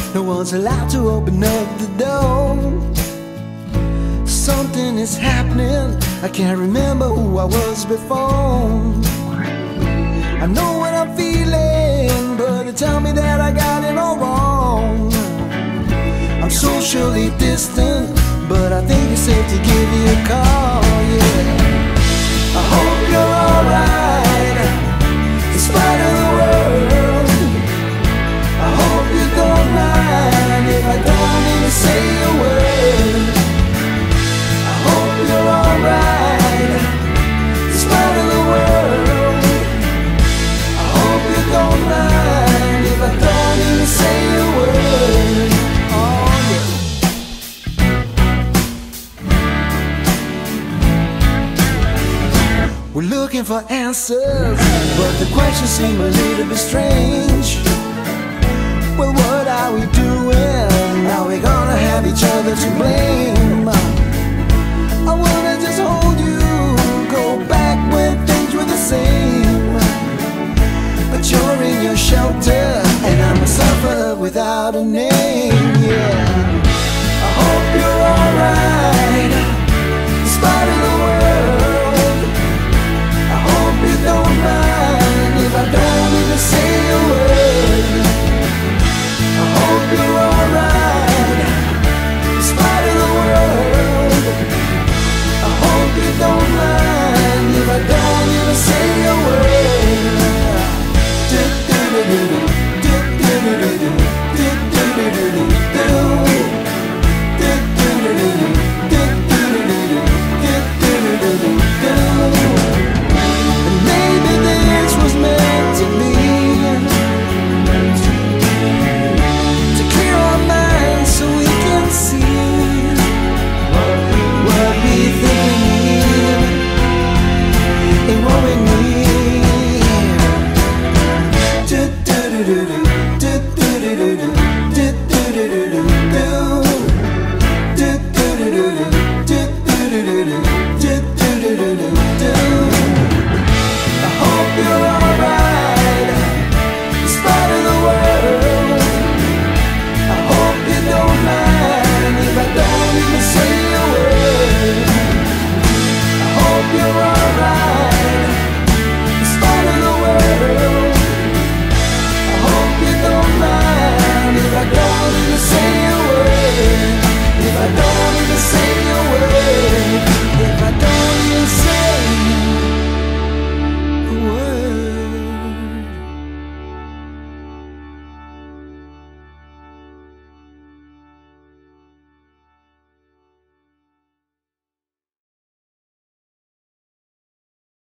No one's allowed to open up the door. Something is happening, I can't remember who I was before. I know what I'm feeling, but they tell me that I got it all wrong. I'm socially distant, but I think it's safe to give you a call, yeah. I hope you're alright, in spite of the world. I hope you don't mind if I don't even say a word. I hope you're alright, in spite of the world. I hope you don't mind if I don't even say a word. Oh yeah. We're looking for answers, but the questions seem a little bit strange. Well, what are we doing? Are we gonna have each other to blame? I wanna just hold you, go back when things were the same. But you're in your shelter, and I'm a sufferer without a name.